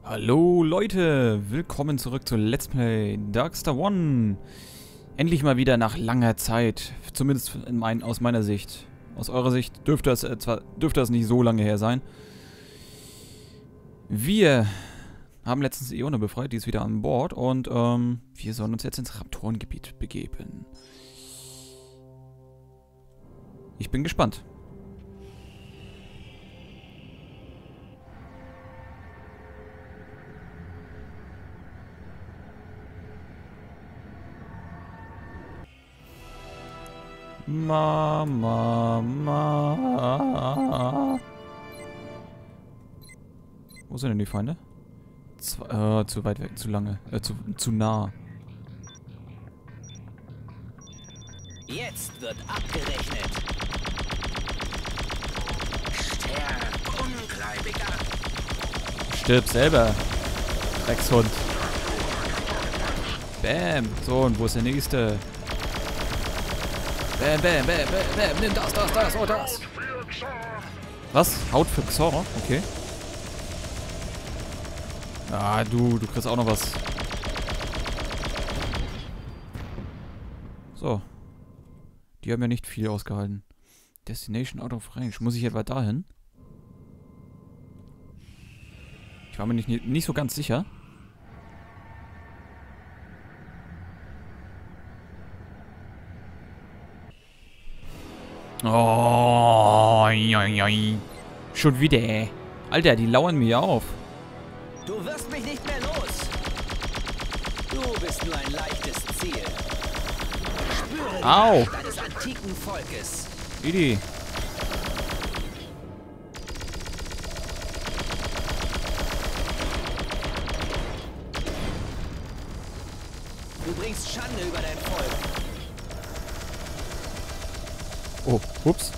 Hallo Leute, willkommen zurück zu Let's Play Darkstar One. Endlich mal wieder nach langer Zeit, zumindest aus meiner Sicht. Aus eurer Sicht dürfte das nicht so lange her sein. Wir haben letztens Ione befreit, die ist wieder an Bord und wir sollen uns jetzt ins Raptorengebiet begeben. Ich bin gespannt. Mama. Wo sind denn die Feinde? Zu weit weg, zu lange. Zu nah. Jetzt wird abgerechnet. Sterb, Ungläubiger. Stirb selber. Dreckshund. Bam. So, und wo ist der nächste? Bam, bam, bam, bam, bam. Nimm das, oh das. Was? Haut für Xora? Okay. Ah, du kriegst auch noch was. So. Die haben ja nicht viel ausgehalten. Destination out of range. Muss ich etwa dahin? Ich war mir nicht so ganz sicher. Oh, schon wieder. Alter, die lauern mir auf. Du wirst mich nicht mehr los. Du bist nur ein leichtes Ziel. Spüre die Macht deines antiken Volkes. Idee. Du bringst Schande über dein Volk. Oh, ups.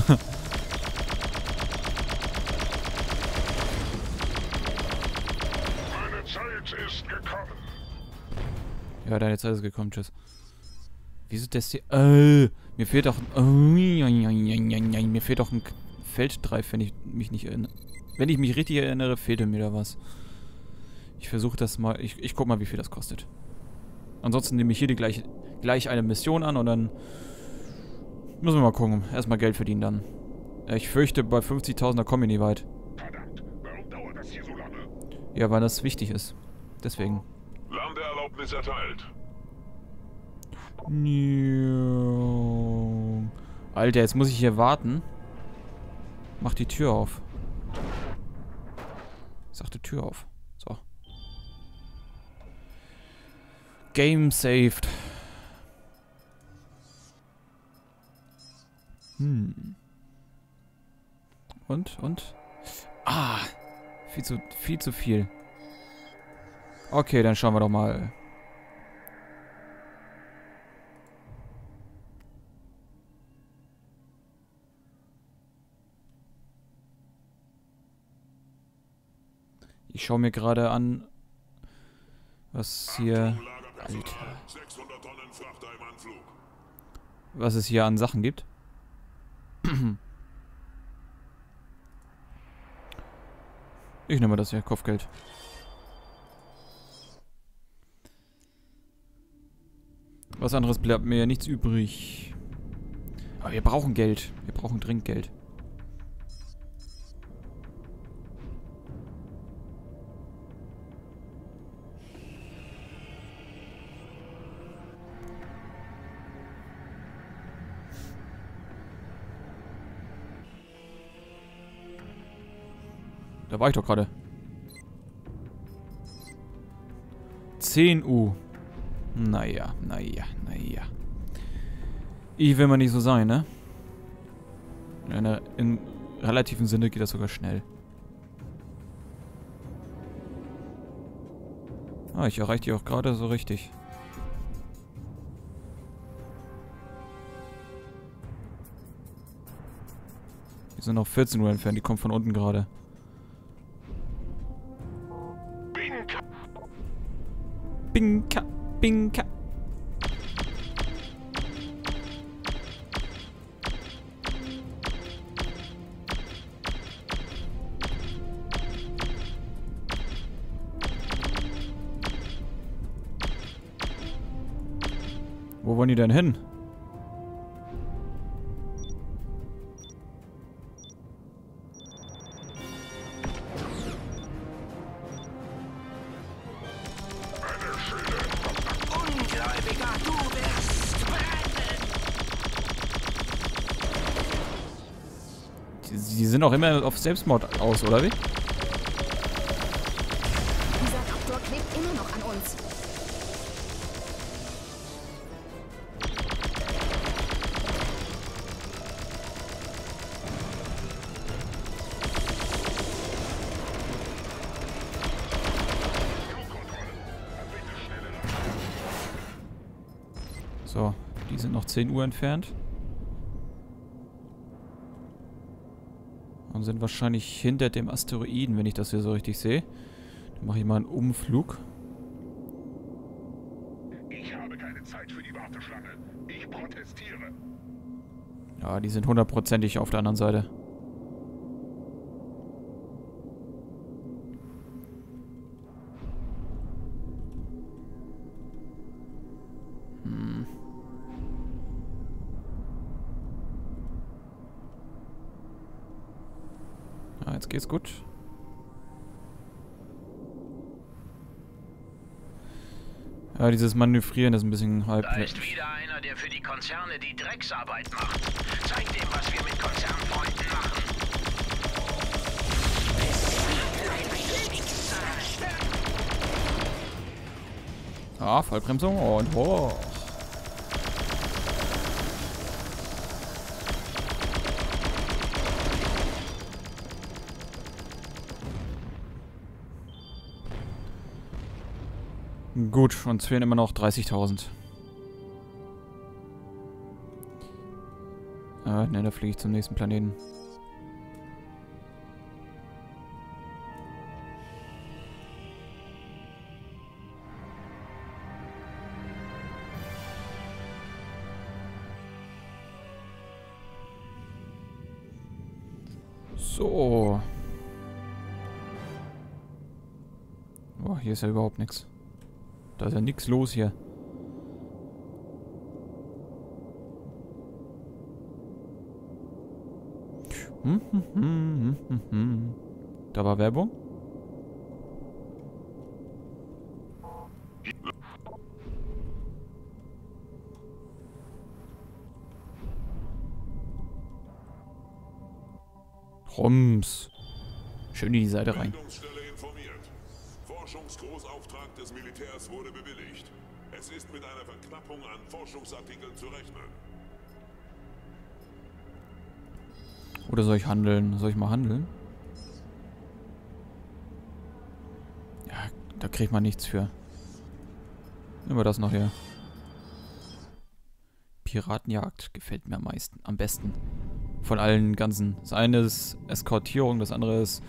Meine Zeit ist gekommen. Ja, deine Zeit ist gekommen, tschüss. Wieso das hier? Mir fehlt doch... mir fehlt doch ein Felddreif, wenn ich mich nicht erinnere. Wenn ich mich richtig erinnere, fehlte mir da was. Ich versuche das mal... Ich guck mal, wie viel das kostet. Ansonsten nehme ich hier gleich eine Mission an und dann... Müssen wir mal gucken. Erstmal Geld verdienen dann. Ich fürchte, bei 50.000er komme ich nie weit. Verdammt, warum dauert das hier so lange? Ja, weil das wichtig ist. Deswegen. Landeerlaubnis erteilt. Alter, jetzt muss ich hier warten. Mach die Tür auf. Ich sagte Tür auf. So. Game saved. Und? Ah! Viel zu viel. Okay, dann schauen wir doch mal. Ich schaue mir gerade an, was hier... Alter. 600 Tonnen Frachter im Anflug. Was es hier an Sachen gibt. Ich nehme das hier, Kopfgeld. Was anderes bleibt mir ja nichts übrig. Aber wir brauchen Geld. Wir brauchen dringend Geld. Da war ich doch gerade. 10 U. Naja. Ich will mal nicht so sein, ne? Im relativen Sinne geht das sogar schnell. Ah, ich erreiche die auch gerade so richtig. Die sind noch 14 Uhr entfernt, die kommt von unten gerade. Binka. Wo wollen die denn hin? Ungläubiger, du wirst brennen! Die sind auch immer auf Selbstmord aus, oder wie? Dieser Raptor klebt immer noch an uns. So, die sind noch 10 Uhr entfernt. Und sind wahrscheinlich hinter dem Asteroiden, wenn ich das hier so richtig sehe. Dann mache ich mal einen Umflug. Ich habe keine Zeit für die Warteschlange. Ich protestiere. Ja, die sind 100%ig auf der anderen Seite. Ja, jetzt geht's gut. Ja, dieses Manövrieren ist ein bisschen halb... Da ist wieder einer, der für die Konzerne die Drecksarbeit macht. Zeig dem, was wir mit Konzernfreunden machen. Ja, Vollbremsung und hoch. Gut, uns fehlen immer noch 30.000. Ne, da fliege ich zum nächsten Planeten. So. Boah, hier ist ja überhaupt nichts. Da ist ja nichts los hier. Da war Werbung. Rums. Schön in die Seite rein. Meldungsstelle informiert. Forschungsgroßauftrag des Militärs wurde bewilligt. Es ist mit einer Verknappung an Forschungsartikeln zu rechnen. Oder soll ich handeln? Soll ich mal handeln? Ja, da kriegt man nichts für. Nehmen wir das noch her. Piratenjagd gefällt mir am besten. Von allen ganzen. Das eine ist Eskortierung, das andere ist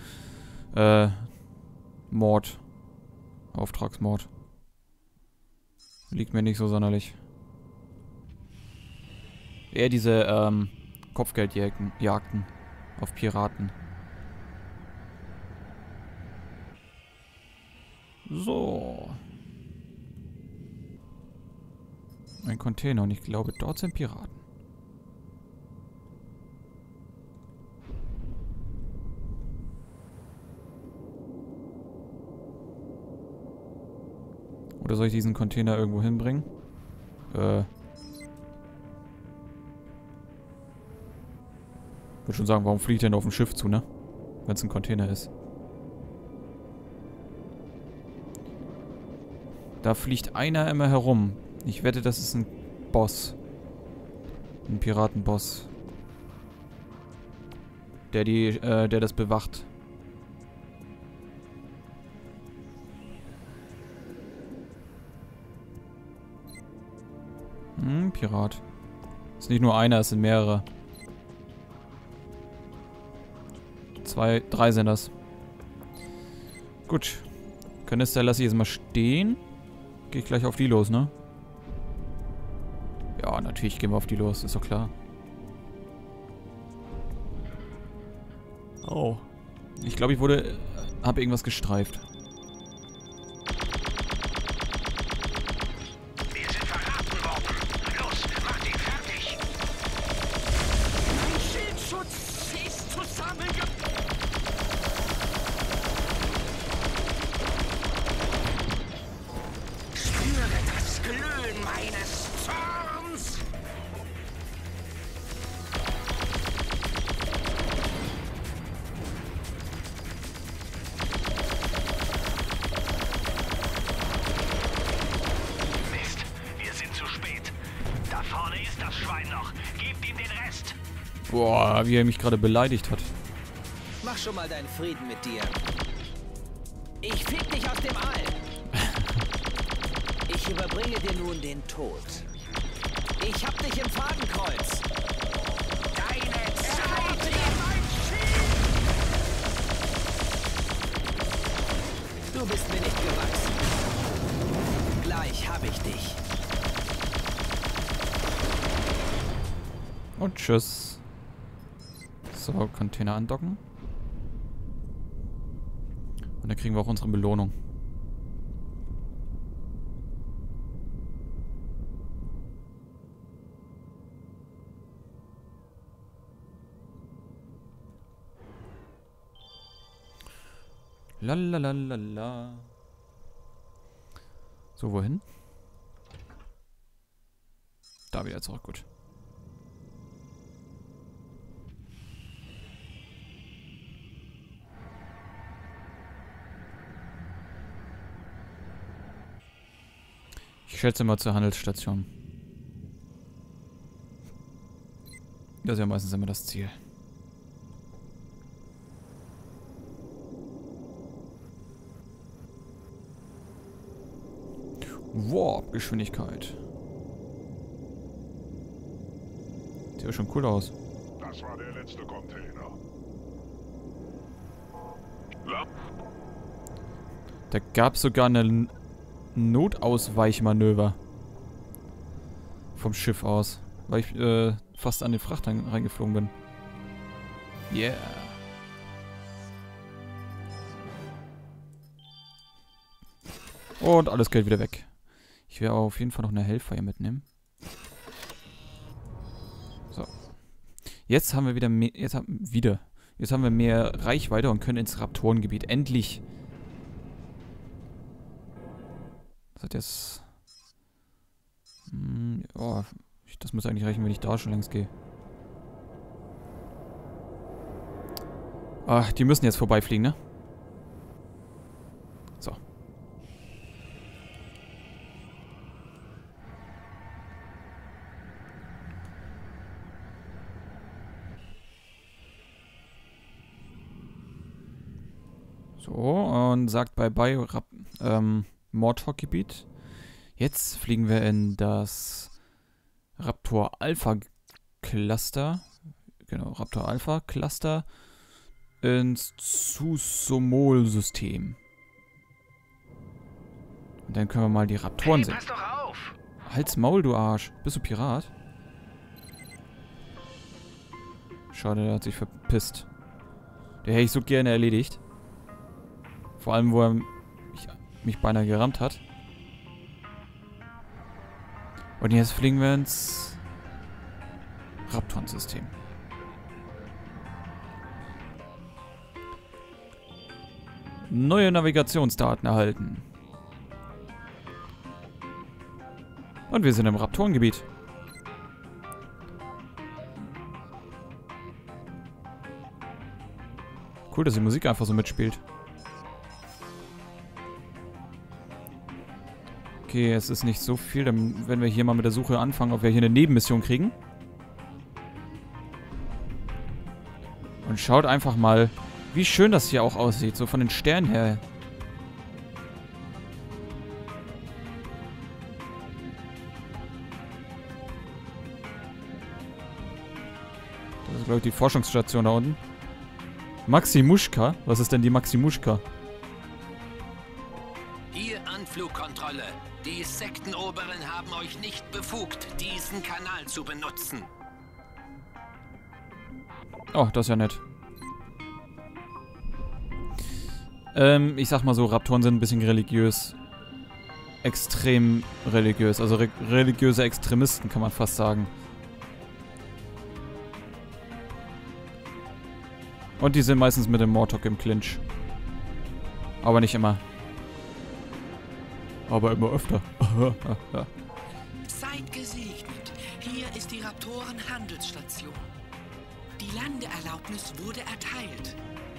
Mord. Auftragsmord. Liegt mir nicht so sonderlich. Eher diese Kopfgeldjagden auf Piraten. So. Ein Container und ich glaube, dort sind Piraten. Oder soll ich diesen Container irgendwo hinbringen? Würde schon sagen, warum fliegt der denn auf dem Schiff zu, ne? Wenn es ein Container ist. Da fliegt einer immer herum. Ich wette, das ist ein Boss. Ein Piratenboss. Der das bewacht. Pirat. Ist nicht nur einer, es sind mehrere. 2, 3 sind das. Gut. Kanister lasse ich jetzt mal stehen. Gehe ich gleich auf die los, ne? Ja, natürlich gehen wir auf die los, ist doch klar. Oh. Ich glaube, habe irgendwas gestreift. Wir sind verraten worden. Boah, wie er mich gerade beleidigt hat. Mach schon mal deinen Frieden mit dir. Ich fick dich aus dem All. Ich überbringe dir nun den Tod. Ich hab dich im Fadenkreuz. Deine Zeit ist mein Ziel. Du bist mir nicht gewachsen. Gleich hab ich dich. Und tschüss. So, Container andocken. Und dann kriegen wir auch unsere Belohnung. Lalalala. So, wohin? Da wieder zurück, gut. Ich schätze mal zur Handelsstation. Das ist ja meistens immer das Ziel. Warp-Geschwindigkeit. Sieht ja schon cool aus. Das war der letzte Container. Da gab es sogar eine Notausweichmanöver. Vom Schiff aus. Weil ich fast an den Frachter reingeflogen bin. Yeah. Und alles Geld wieder weg. Ich werde auf jeden Fall noch eine Hellfire mitnehmen. So. Jetzt haben wir wieder mehr. Jetzt haben wir mehr Reichweite und können ins Raptorengebiet. Endlich. Das hat jetzt. Oh, das muss eigentlich reichen, wenn ich da schon längst gehe. Ah, die müssen jetzt vorbeifliegen, ne? So. So, und sagt bye-bye, Mortok-Gebiet. Jetzt fliegen wir in das Raptor Alpha Cluster. Genau, Raptor Alpha Cluster ins Zusomol-System. Und dann können wir mal die Raptoren sehen. Pass doch auf! Halt's Maul, du Arsch. Bist du Pirat? Schade, der hat sich verpisst. Der hätte ich so gerne erledigt. Vor allem, wo er mich beinahe gerammt hat. Und jetzt fliegen wir ins Raptoren-System. Neue Navigationsdaten erhalten. Und wir sind im Raptorengebiet. Cool, dass die Musik einfach so mitspielt. Okay, es ist nicht so viel. Dann werden wir hier mal mit der Suche anfangen, ob wir hier eine Nebenmission kriegen. Und schaut einfach mal, wie schön das hier auch aussieht. So von den Sternen her. Das ist, glaube ich, die Forschungsstation da unten. Maximushka? Was ist denn die Maximushka? Hier Anflugkontrolle. Die Sektenoberen haben euch nicht befugt, diesen Kanal zu benutzen. Oh, das ist ja nett. Ich sag mal so, Raptoren sind ein bisschen religiös. Extrem religiös. Also religiöse Extremisten, kann man fast sagen. Und die sind meistens mit dem Mortok im Clinch. Aber nicht immer. Aber immer öfter. Seid gesegnet. Hier ist die Raptoren-Handelsstation. Die Landeerlaubnis wurde erteilt.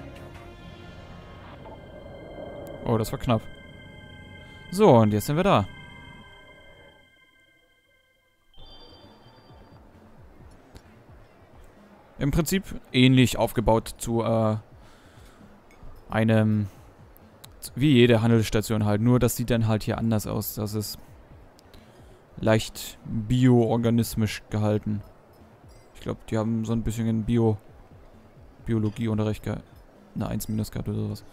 Oh, das war knapp. So, und jetzt sind wir da. Im Prinzip ähnlich aufgebaut zu einem, wie jede Handelsstation halt. Nur, das sieht dann halt hier anders aus. Das ist leicht bioorganismisch gehalten. Ich glaube, die haben so ein bisschen in Biologieunterricht eine 1- gehabt oder sowas.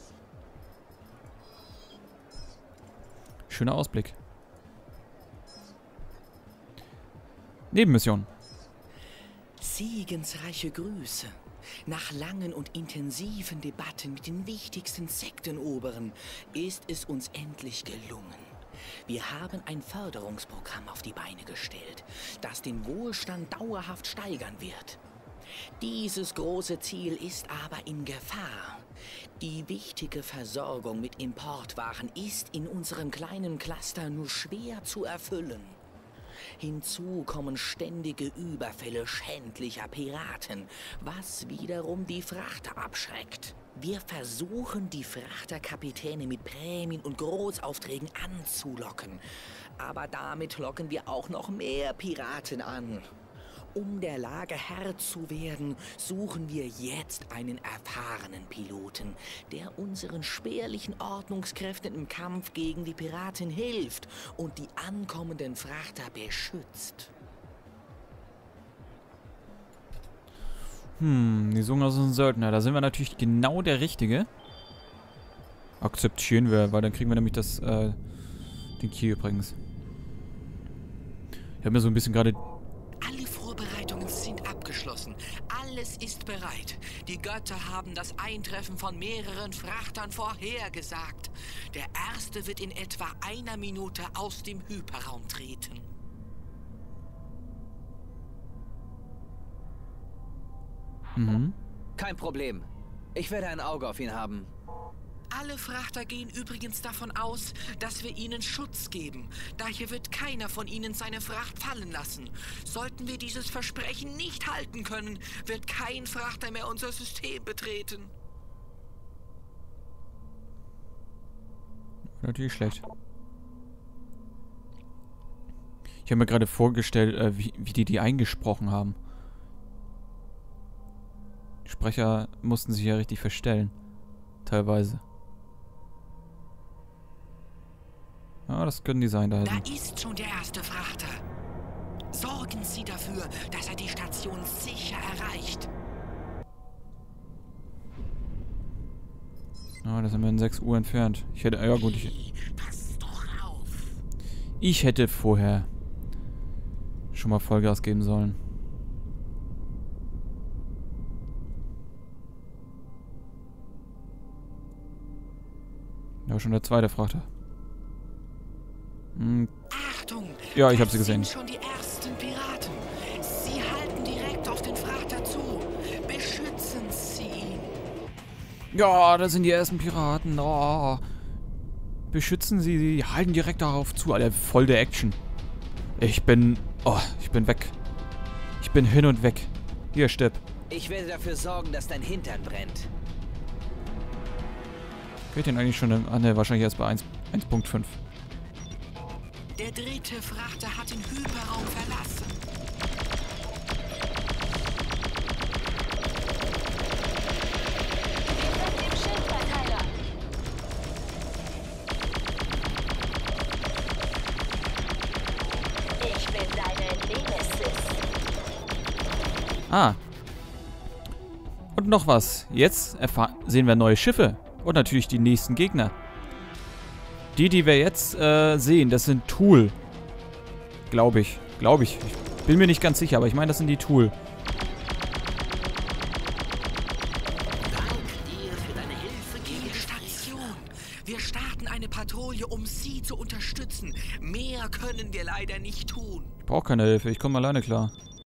Schöner Ausblick. Nebenmission. Segensreiche Grüße. Nach langen und intensiven Debatten mit den wichtigsten Sektenoberen ist es uns endlich gelungen. Wir haben ein Förderungsprogramm auf die Beine gestellt, das den Wohlstand dauerhaft steigern wird. Dieses große Ziel ist aber in Gefahr. Die wichtige Versorgung mit Importwaren ist in unserem kleinen Cluster nur schwer zu erfüllen. Hinzu kommen ständige Überfälle schändlicher Piraten, was wiederum die Frachter abschreckt. Wir versuchen, die Frachterkapitäne mit Prämien und Großaufträgen anzulocken. Aber damit locken wir auch noch mehr Piraten an. Um der Lage Herr zu werden, suchen wir jetzt einen erfahrenen Piloten, der unseren spärlichen Ordnungskräften im Kampf gegen die Piraten hilft und die ankommenden Frachter beschützt. Die suchen also einen Söldner. Da sind wir natürlich genau der Richtige. Akzeptieren wir, weil dann kriegen wir nämlich das, den Key übrigens. Ich habe mir so ein bisschen gerade... Alle Vorbereitungen sind abgeschlossen. Alles ist bereit. Die Götter haben das Eintreffen von mehreren Frachtern vorhergesagt. Der erste wird in etwa 1 Minute aus dem Hyperraum treten. Kein Problem. Ich werde ein Auge auf ihn haben. Alle Frachter gehen übrigens davon aus, dass wir ihnen Schutz geben. Daher wird keiner von ihnen seine Fracht fallen lassen. Sollten wir dieses Versprechen nicht halten können, wird kein Frachter mehr unser System betreten. Natürlich schlecht. Ich habe mir gerade vorgestellt, wie die eingesprochen haben. Die Sprecher mussten sich ja richtig verstellen. Teilweise. Ja, das können die sein da. Da ist schon der erste Frachter. Sorgen Sie dafür, dass er die Station sicher erreicht. Ja, das sind wir in 6 Uhr entfernt. Ich hätte... Ja gut, Pass doch auf. ich hätte vorher schon mal Vollgas geben sollen. Ja, schon der zweite Frachter. Achtung! Ja, ich habe sie gesehen. Das sind schon die ersten Piraten. Sie halten direkt auf den Frachter zu. Beschützen Sie ihn. Ja, das sind die ersten Piraten. Oh. Beschützen Sie sie. Halten direkt darauf zu. Alter, voll der Action. Ich bin weg. Ich bin hin und weg. Hier, Stepp. Ich werde dafür sorgen, dass dein Hintern brennt. Geht den eigentlich schon... Ah, ne, wahrscheinlich erst bei 1.5. Der dritte Frachter hat den Hyperraum verlassen. Dem Schildverteiler. Ich bin deine Nemesis. Ah. Und noch was. Jetzt sehen wir neue Schiffe. Und natürlich die nächsten Gegner. Die wir jetzt sehen, das sind Tool. Glaube ich. Ich bin mir nicht ganz sicher, aber ich meine, das sind die Tool. Dank dir für deine Hilfe gegen die Station. Wir starten eine Patrouille, um Sie zu unterstützen. Mehr können wir leider nicht tun. Ich brauche keine Hilfe, ich komme alleine klar.